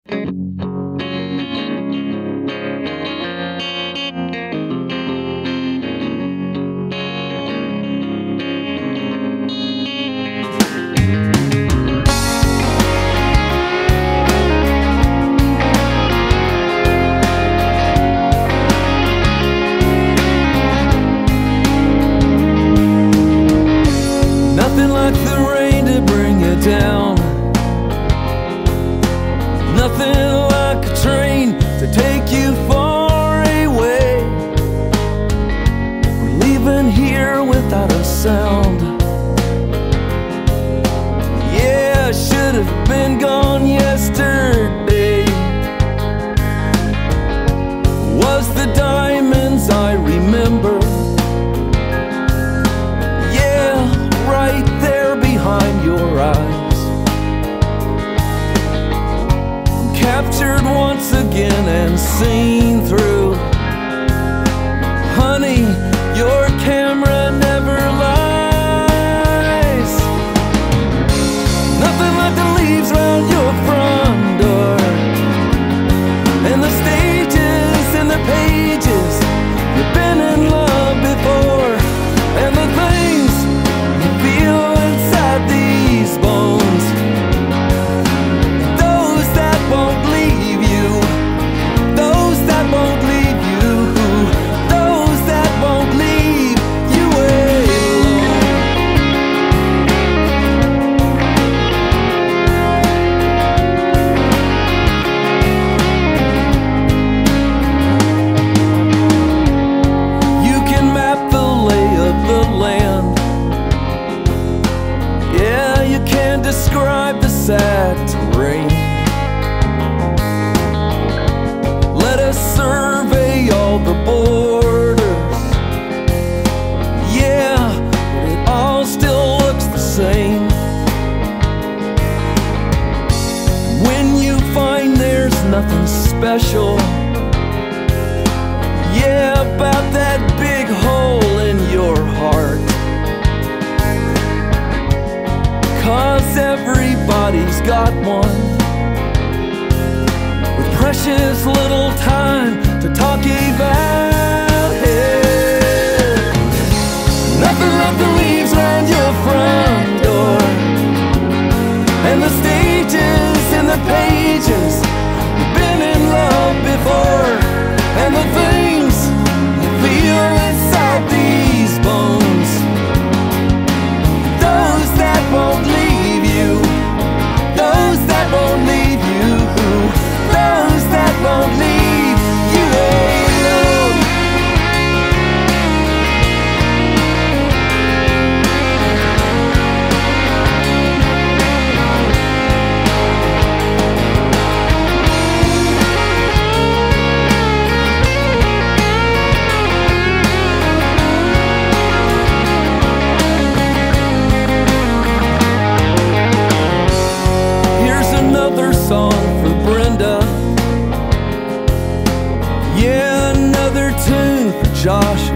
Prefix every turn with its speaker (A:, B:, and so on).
A: Nothing like the rain to bring you down. Nothing like a train to take you far away. We're leaving here without a sound. Yeah, I should have been gone yesterday. Was the diamonds I remember? Right there behind your eyes. I'm captured once again and seen through. Honey, your camera never lies. Nothing like the leaves round your front door, and the stages and the pages you've been in love before, and the things feel inside these bones, those that won't leave you, those that won't leave you, those that won't leave you alone. You can map the lay of the land. Yeah, you can't describe the sad terrain. Let us survey all the borders. Yeah, but it all still looks the same. When you find there's nothing special, yeah, about that big hole in your heart. 'Cause everybody's got one, with precious little time to talk about it. Nothing like the leaves around your front door, and the stages and the pages you've been in love before, and the things you feel inside these bones, those that won't leave you, those that won't leave you, those that won't leave you alone. Another song for Brenda. Yeah, another tune for Josh.